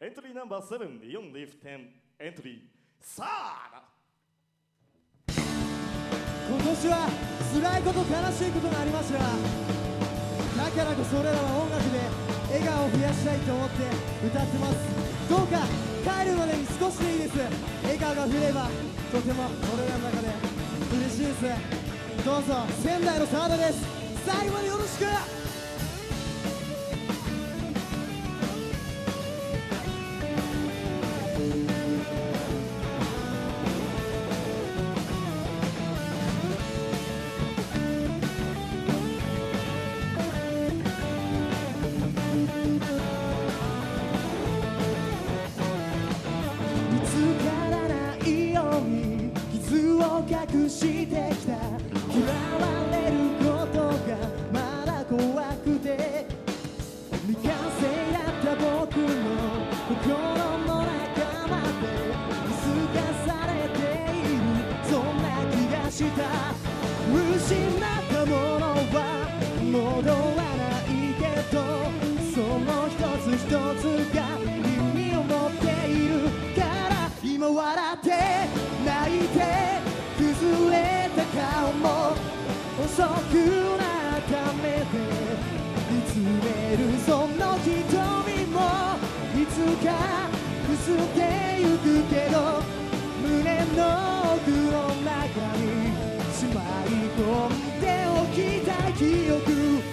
エントリーナンバー7、イオン利府店、エントリー、さあ今年は辛いこと悲しいことがありましたが、だからこそ俺らは音楽で笑顔を増やしたいと思って歌ってます。どうか帰るまでに少しでいいです。笑顔が増えればとても俺らの中で嬉しいです。どうぞ仙台のサードです。最後までよろしく。隠してきた嫌われることがまだ怖くて、未完成だった僕の心の中まで見透かされている、そんな気がした。失ったものは戻らないけど、その一つ一つが意味を持っているから、今笑って泣いて崩れた顔も遅くなった目で見つめる、その瞳もいつか薄ってゆくけど、胸の奥の中にしまい込んでおきたい記憶。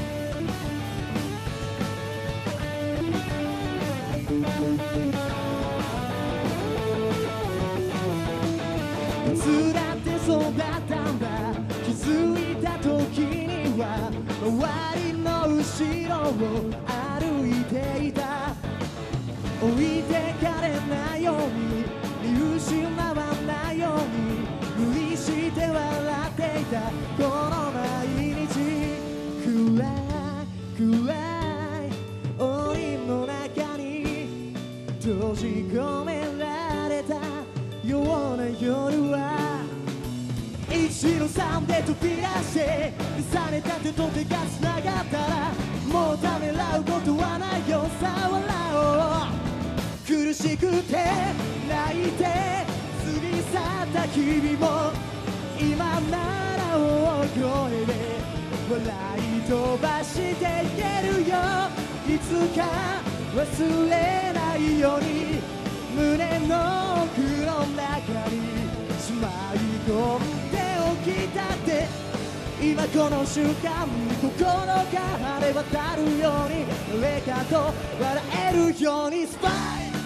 いつだってそうだったんだ、気づいた時には周りの後ろを歩いていた。置いてかれないように見失わないように無理して笑っていたこの毎日、暗い暗い檻の中に閉じ込められたような夜は、1の3で飛び出して重ねた手と手がつながったら、もうためらうことはないよ、さあ笑おう。苦しくて泣いて過ぎ去った君も今なら大声で笑い飛ばしていけるよ。いつか忘れないように胸の奥の中にしまい込んでおきたって、今この瞬間心が晴れ渡るように誰かと笑えるようにスパイ。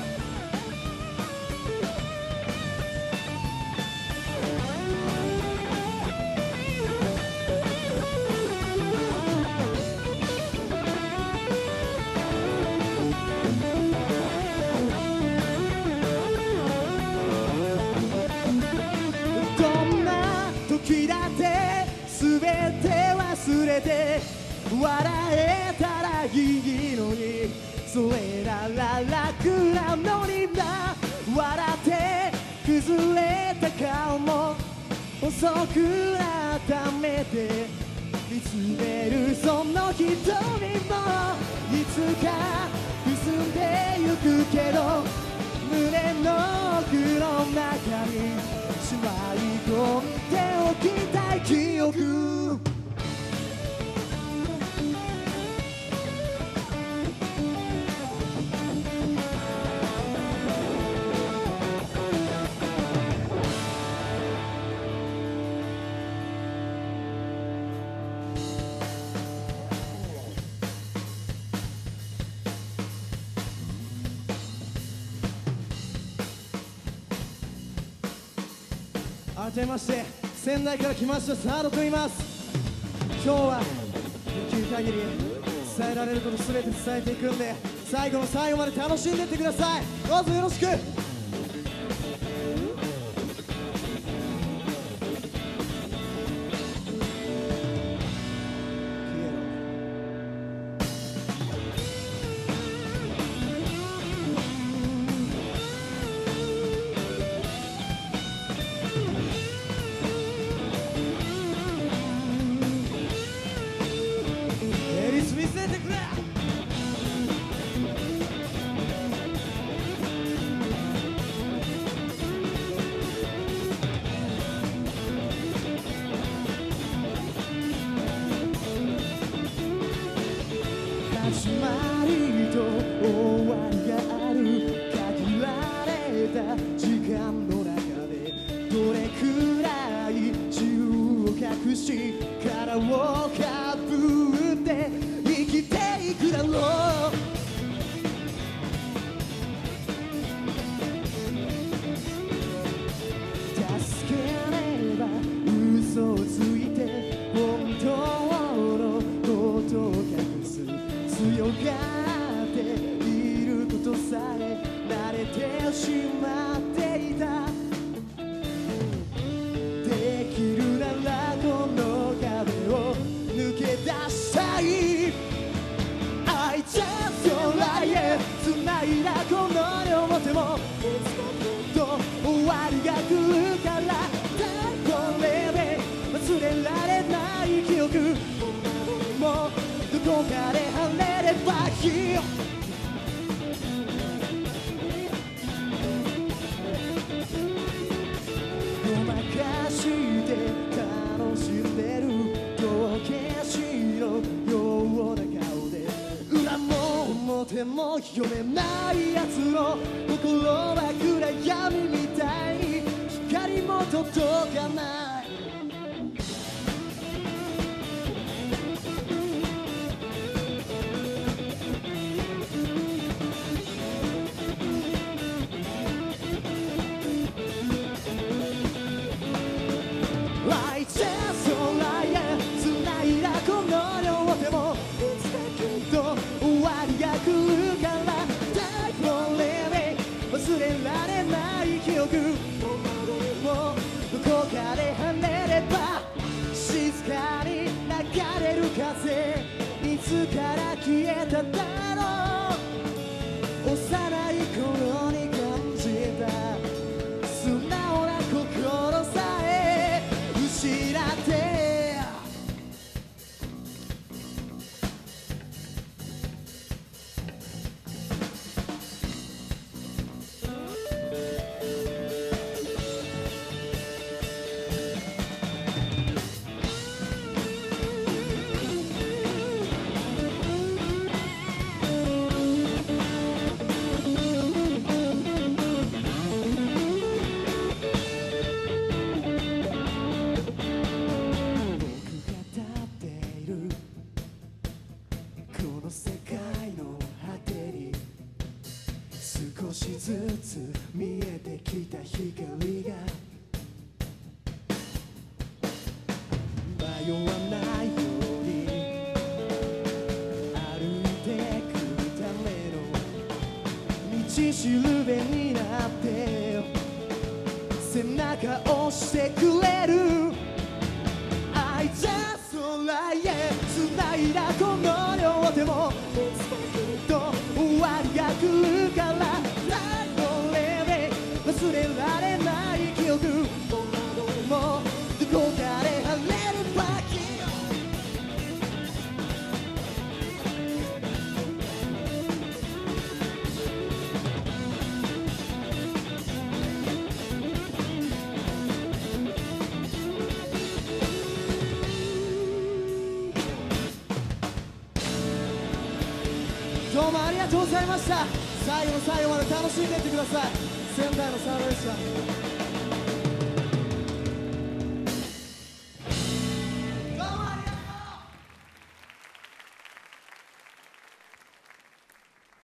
忘れて笑えたらいいのに、それなら楽なのにな。笑って崩れた顔も遅くなった目で見つめる、その瞳もいつか薄んでゆくけど、胸の奥の中にしまい込んでおきたい記憶。改めまして仙台から来ましたサードと言います。今日はできる限り伝えられること全て伝えていくんで、最後の最後まで楽しんでいってください。どうぞよろしく。 しまっていた。できるならこの壁を抜け出したい。I just lie へ繋いだこの両手もと終わりが来るから、これで忘れられない記憶もうどこかで晴れればいい。ごまかして楽しんでる道化師のような顔で、裏も表も読めないやつの心は暗闇みたいに光も届かない。I just lie 繋いだこの両手もいつだけど終わりが来るから、これで忘れられない記憶もうどこかで離れれば、静かに流れる風いつから消えただろう。幼い頃に感じた素直な心さえ失って、少しずつ見えてきた光が迷わないように歩いてくための道しるべになって背中押してくれる。I just lie 繋いだこの両手もと終わりが来るから、これで忘れられない記憶もうどこかで晴れるばき。どうもありがとうございました。最後の最後まで楽しんでいってください。仙台のサードでした。